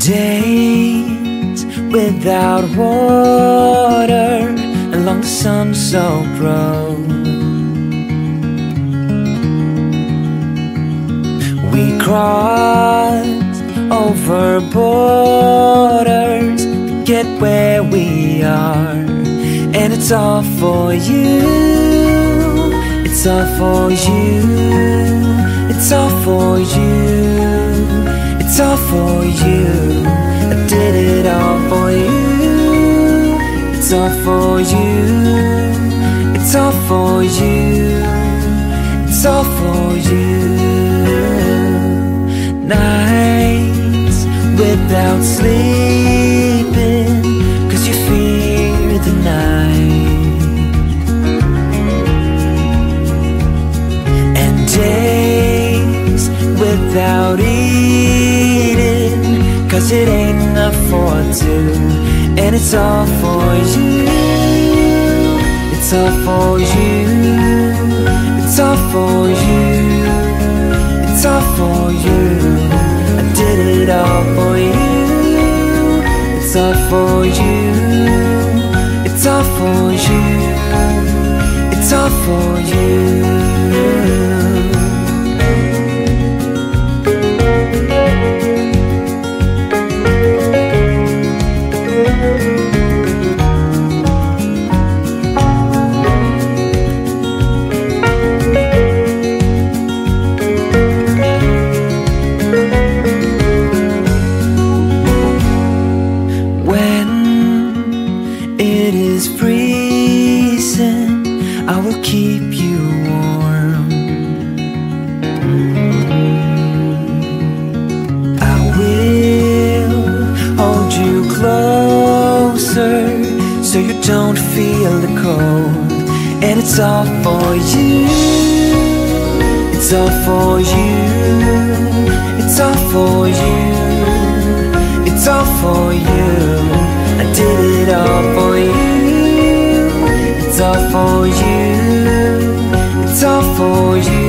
days without water along the sun-soaked road. We crossed over borders to get where we are, and it's all for you. It's all for you. It's all for you. It's all for you. I did it all for you. It's all for you. It's all for you. It's all for you. Nights without sleeping 'cause you fear the night, and days without eating 'cause it ain't enough for two. And it's all for you. It's all for you. It's all for you. It's all for you. I did it all for you. It's all for you. It's all for you. It's all for you. So you don't feel the cold, and it's all for you. It's all for you. It's all for you. It's all for you. I did it all for you. It's all for you. It's all for you.